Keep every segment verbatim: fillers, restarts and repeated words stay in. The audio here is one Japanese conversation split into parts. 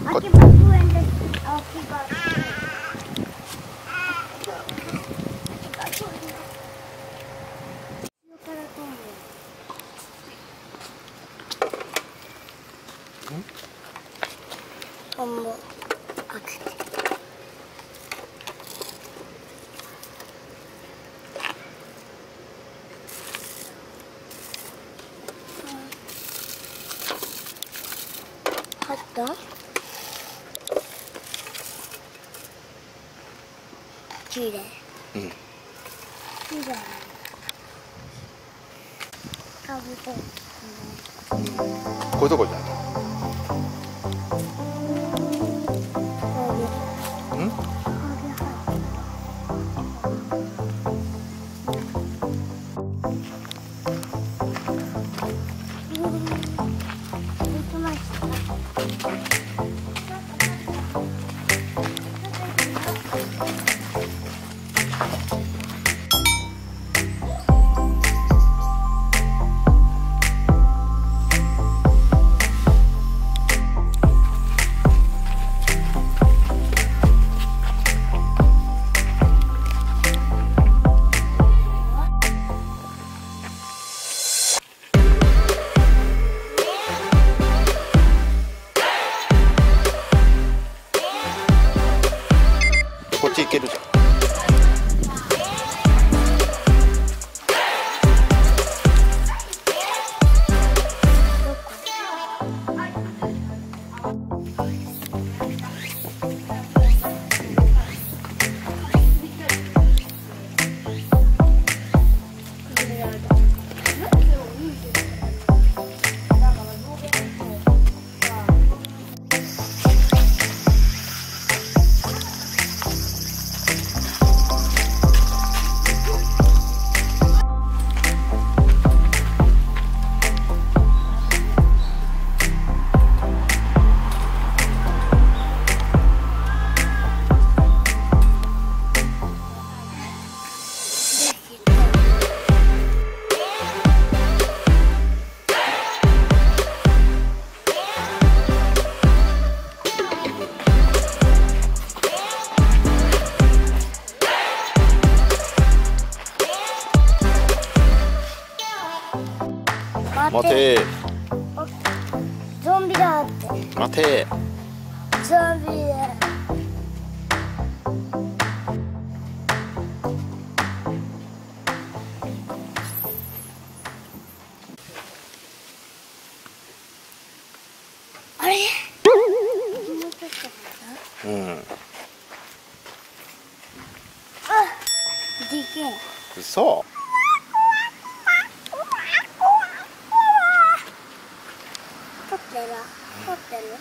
秋葉公園です。秋葉トンボ開けて。あった？きれい。うん。きれい。かぶと。 こういうとこじゃない？うん？こっち行けるじゃん。待て。 ゾンビだって。 待て。 ゾンビだ。あれ？ うん。 あ、でけえ。 嘘。 撮ってる。撮ってる。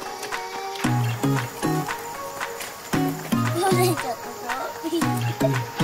ちょっと